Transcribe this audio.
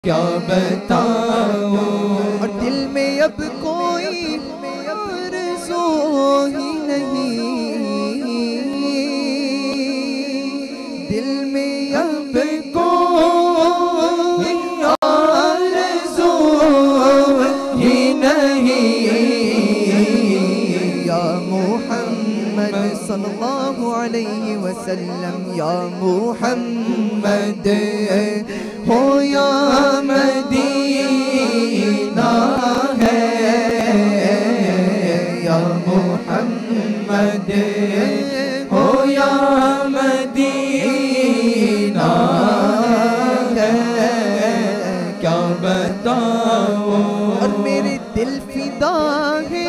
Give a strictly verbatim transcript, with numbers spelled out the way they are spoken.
क्या बताऊं। और दिल में अब कोई आरज़ू ही नहीं, दिल में अब कोई आरज़ू ही नहीं। या मुहम्मद सल्लल्लाहु अलैहि वसल्लम, या मुहम्मद हो या मदीना है, या मुहम्मद हो या मदीना है। क्या बताऊं। और मेरे दिल फिदा है